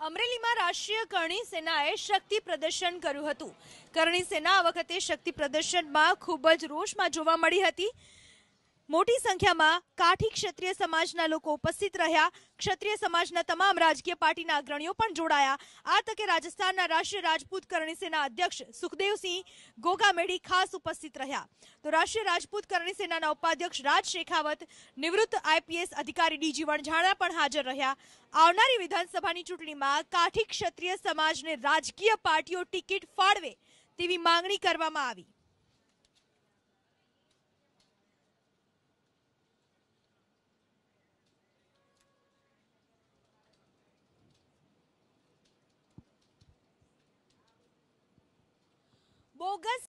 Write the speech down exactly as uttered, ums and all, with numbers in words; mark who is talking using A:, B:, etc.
A: અમરેલીમાં રાષ્ટ્રીય કરણી સેનાએ શક્તિ પ્રદર્શન કર્યું હતું। કરણી સેના આ વખતે શક્તિ પ્રદર્શનમાં ખૂબ જ રોષમાં જોવા મળી હતી। મોટી સંખ્યામાં કાઠી ક્ષત્રિય સમાજના લોકો ઉપસ્થિત રહ્યા। ક્ષત્રિય સમાજના તમામ રાજકીય પાર્ટીના અગ્રણીઓ પણ જોડાયા। આ તકે રાજસ્થાનના રાષ્ટ્રીય રાજપૂત કરણી સેના અધ્યક્ષ સુખદેવસિંહ ગોગામેડી ખાસ ઉપસ્થિત રહ્યા। તો રાષ્ટ્રીય રાજપૂત કરણી સેનાના ઉપાધ્યક્ષ રાજ શેખાવત, નિવૃત્ત આઈપીએસ અધિકારી ડીજી વણઝારા પણ હાજર રહ્યા। આવનારી વિધાનસભાની ચૂંટણીમાં કાઠી ક્ષત્રિય સમાજને રાજકીય પાર્ટીઓ ટિકિટ ફાળવે તેવી માંગણી કરવામાં આવી। બોગસ